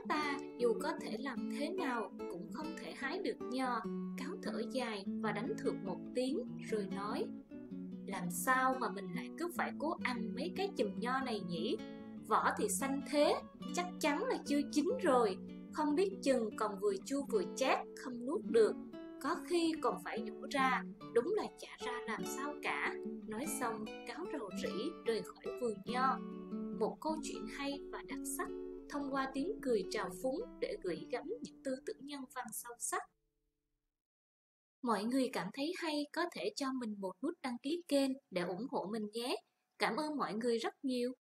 ta dù có thể làm thế nào cũng không thể hái được nho. Cáo thở dài và đánh thượt một tiếng rồi nói: làm sao mà mình lại cứ phải cố ăn mấy cái chùm nho này nhỉ? Vỏ thì xanh thế, chắc chắn là chưa chín rồi, không biết chừng còn vừa chua vừa chát, không nuốt được, có khi còn phải nhổ ra, đúng là chả ra làm sao cả. Nói xong, Cáo rầu rĩ rời khỏi vườn nho. Một câu chuyện hay và đặc sắc thông qua tiếng cười trào phúng để gửi gắm những tư tưởng nhân văn sâu sắc. Mọi người cảm thấy hay có thể cho mình một nút đăng ký kênh để ủng hộ mình nhé. Cảm ơn mọi người rất nhiều.